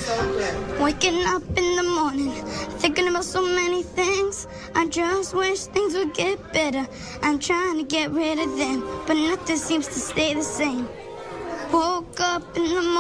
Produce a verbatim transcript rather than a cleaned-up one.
Waking up in the morning, thinking about so many things. I just wish things would get better. I'm trying to get rid of them, but nothing seems to stay the same. Woke up in the morning.